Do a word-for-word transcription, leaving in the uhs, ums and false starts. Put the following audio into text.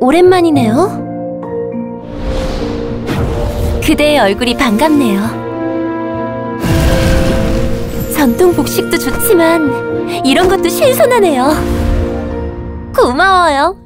오랜만이네요. 그대의 얼굴이 반갑네요. 전통 복식도 좋지만 이런 것도 신선하네요. 고마워요.